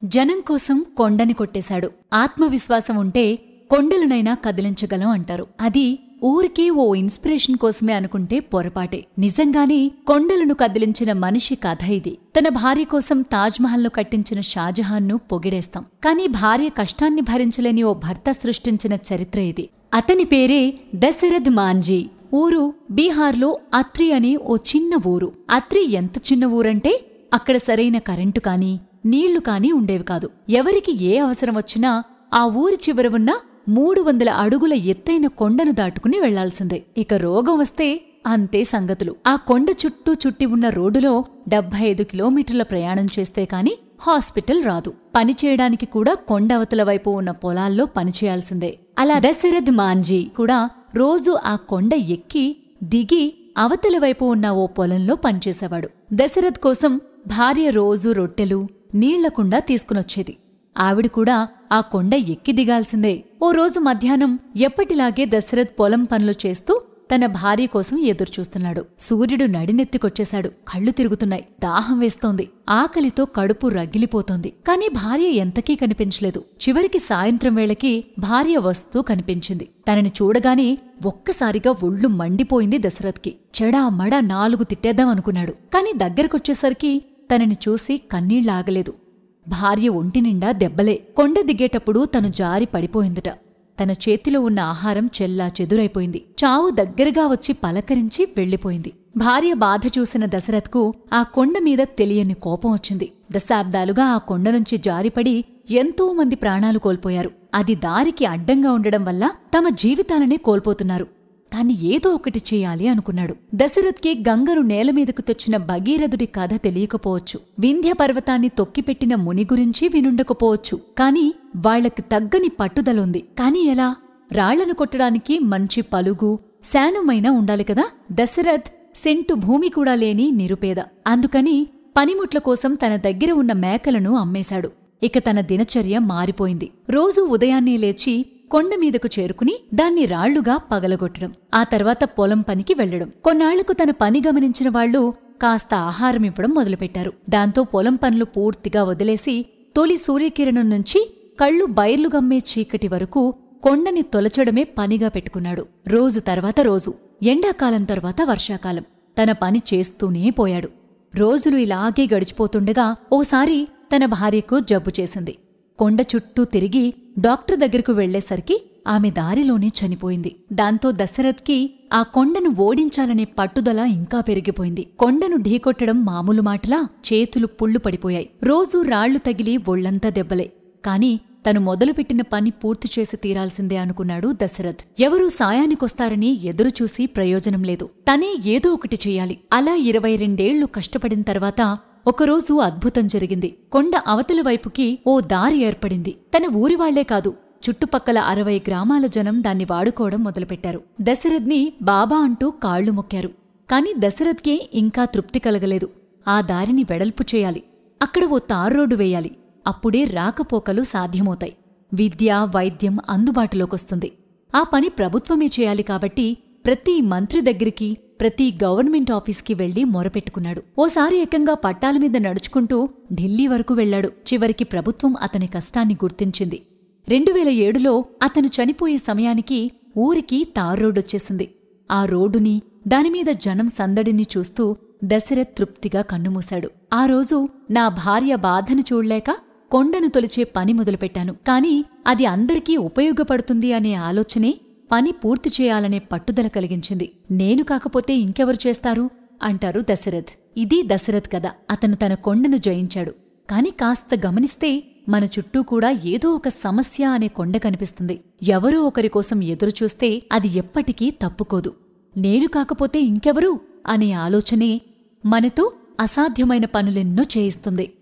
జనం కోసం కొండని కొట్టేశాడు. ఆత్మవిశ్వాసం ఉంటే కొండలనైనా కదిలించగలం అంటారు. అది ఊరికే ఓ ఇన్స్పిరేషన్ కోసమే అనుకుంటే పొరపాటే. నిజంగానే కొండలను కదిలించిన మనిషి కథ ఇది. తన భార్య కోసం తాజ్మహల్ను కట్టించిన షాజహాన్ను పొగిడేస్తాం. కాని భార్య కష్టాన్ని భరించలేని ఓ భర్త సృష్టించిన చరిత్ర ఇది. అతని పేరే దశరథ్ మాంఝీ. ఊరు బీహార్లో అత్రి అనే ఓ చిన్న ఊరు. అత్రి ఎంత చిన్న ఊరంటే అక్కడ సరైన కరెంటు కాని నీళ్లు కాని ఉండేవి కాదు. ఎవరికి ఏ అవసరం వచ్చినా ఆ ఊరి చివర ఉన్న 300 అడుగుల ఎత్తైన కొండను దాటుకుని వెళ్లాల్సిందే. ఇక రోగం వస్తే అంతే సంగతులు. ఆ కొండ చుట్టూ చుట్టి ఉన్న రోడ్డులో 75 కిలోమీటర్ల ప్రయాణం చేస్తే కాని హాస్పిటల్ రాదు. పనిచేయడానికి కూడా కొండవతల వైపు ఉన్న పొలాల్లో పనిచేయాల్సిందే. అలా దశరథ్ మాంఝీ కూడా రోజూ ఆ కొండ ఎక్కి దిగి అవతల వైపు ఉన్న ఓ పొలంలో పనిచేసేవాడు. దశరథ్ కోసం భార్య రోజూ రొట్టెలు నీళ్లకుండా తీసుకునొచ్చేది. ఆవిడ కూడా ఆ కొండ ఎక్కి దిగాల్సిందే. ఓ రోజు మధ్యాహ్నం ఎప్పటిలాగే దశరథ్ పొలం పనులు చేస్తూ తన భార్య కోసం ఎదురుచూస్తున్నాడు. సూర్యుడు నడినెత్తికొచ్చేశాడు. కళ్ళు తిరుగుతున్నాయి. దాహం వేస్తోంది. ఆకలితో కడుపు రగిలిపోతోంది. కాని భార్య ఎంతకీ కనిపించలేదు. చివరికి సాయంత్రం వేళకి భార్య వస్తూ కనిపించింది. తనని చూడగానే ఒక్కసారిగా ఒళ్ళు మండిపోయింది దశరథ్కి. చెడామడా 4 తిట్టేద్దామనుకున్నాడు. కాని దగ్గరకొచ్చేసరికి తనని చూసి కన్నీళ్లాగలేదు. భార్య ఒంటినిండా దెబ్బలే. కొండ దిగేటప్పుడు తను జారి పడిపోయిందట. తన చేతిలో ఉన్న ఆహారం చెల్లా చెదురైపోయింది. చావు దగ్గరగా వచ్చి పలకరించి వెళ్లిపోయింది. భార్య బాధ చూసిన దశరథ్కు ఆ కొండ మీద తెలియని కోపం వచ్చింది. దశాబ్దాలుగా ఆ కొండ నుంచి జారిపడి ఎంతో మంది ప్రాణాలు కోల్పోయారు. అది దారికి అడ్డంగా ఉండడం వల్ల తమ జీవితాలనే కోల్పోతున్నారు. తాన్ని ఏదో ఒకటి చెయ్యాలి అనుకున్నాడు. దశరథ్కి గంగను నేలమీదకు తెచ్చిన భగీరథుడి కథ తెలియకపోవచ్చు. వింధ్య పర్వతాన్ని తొక్కిపెట్టిన ముని గురించి వినుండకపోవచ్చు. కాని వాళ్లకి తగ్గని పట్టుదలుంది. కాని ఎలా? రాళ్లను కొట్టడానికి మంచి పలుగు శానుమైనా ఉండాలి కదా. దశరథ్ సెంటు భూమి కూడా లేని నిరుపేద. అందుకని పనిముట్ల కోసం తన దగ్గర ఉన్న మేకలను అమ్మేశాడు. ఇక తన దినచర్య మారిపోయింది. రోజూ ఉదయాన్నే లేచి కొండమీదకు చేరుకుని దాన్ని రాళ్లుగా పగలగొట్టడం. ఆ తర్వాత పొలం పనికి వెళ్లడం. కొన్నాళ్లకు తన పని గమనించిన వాళ్లు కాస్త ఆహారమివ్వడం మొదలుపెట్టారు. దాంతో పొలం పనులు పూర్తిగా వదిలేసి తొలి సూర్యకిరణం నుంచి కళ్ళు బైర్లు గమ్మే చీకటి వరకు కొండని తొలచడమే పనిగా పెట్టుకున్నాడు. రోజు తర్వాత రోజు, ఎండాకాలం తర్వాత వర్షాకాలం తన పని చేస్తూనే పోయాడు. రోజులు ఇలాగే గడిచిపోతుండగా ఓసారి తన భార్యకు జబ్బు చేసింది. కొండ చుట్టూ తిరిగి డాక్టర్ దగ్గరకు వెళ్లేసరికి ఆమె దారిలోనే చనిపోయింది. దాంతో దశరథ్కి ఆ కొండను ఓడించాలనే పట్టుదల ఇంకా పెరిగిపోయింది. కొండను ఢీకొట్టడం మామూలు మాటలా? చేతులు పుళ్ళు పడిపోయాయి. రోజూ రాళ్లు తగిలి ఒళ్లంతా దెబ్బలే. కాని తను మొదలుపెట్టిన పని పూర్తి చేసి తీరాల్సిందే అనుకున్నాడు దశరథ్. ఎవరూ సాయానికొస్తారని ఎదురుచూసి ప్రయోజనం లేదు. తనే ఏదో ఒకటి చెయ్యాలి. అలా 22 కష్టపడిన తర్వాత ఒకరోజు అద్భుతం జరిగింది. కొండ అవతల వైపుకి ఓ దారి ఏర్పడింది. తన ఊరివాళ్లే కాదు, చుట్టుపక్కల 60 గ్రామాల జనం దాన్ని వాడుకోవడం మొదలుపెట్టారు. దశరథ్ని బాబా అంటూ కాళ్లు మొక్కారు. కాని దశరథ్కి ఇంకా తృప్తి కలగలేదు. ఆ దారిని వెడల్పు చేయాలి. అక్కడ ఓ తార్రోడ్డు వేయాలి. అప్పుడే రాకపోకలు సాధ్యమవుతాయి. విద్య, వైద్యం అందుబాటులోకొస్తుంది. ఆ పని ప్రభుత్వమే చేయాలి కాబట్టి ప్రతి మంత్రి దగ్గరికి, ప్రతి గవర్నమెంట్ ఆఫీస్కి వెళ్లి మొరపెట్టుకున్నాడు. ఓసారి ఏకంగా పట్టాల మీద నడుచుకుంటూ ఢిల్లీ వరకు వెళ్లాడు. చివరికి ప్రభుత్వం అతని కష్టాన్ని గుర్తించింది. 2007లో అతను చనిపోయే సమయానికి ఊరికి తార్ రోడ్డొచ్చేసింది. ఆ రోడ్డుని, దానిమీద జనం సందడిని చూస్తూ దశరథ్ తృప్తిగా కన్నుమూశాడు. ఆ రోజు నా భార్య బాధను చూడలేక కొండను తొలిచే పని మొదలుపెట్టాను. కాని అది అందరికీ ఉపయోగపడుతుంది అనే ఆలోచనే పని పూర్తి చేయాలనే పట్టుదల కలిగించింది. నేను కాకపోతే ఇంకెవరు చేస్తారు అంటారు దశరథ్. ఇది దశరథ్ కథ. అతను తన కొండను జయించాడు. కాని కాస్త గమనిస్తే మన చుట్టూ కూడా ఏదో ఒక సమస్య అనే కొండ కనిపిస్తుంది. ఎవరో ఒకరి కోసం ఎదురుచూస్తే అది ఎప్పటికీ తప్పుకోదు. నేను కాకపోతే ఇంకెవరు అనే ఆలోచనే మనతో అసాధ్యమైన పనులెన్నో చేయిస్తుంది.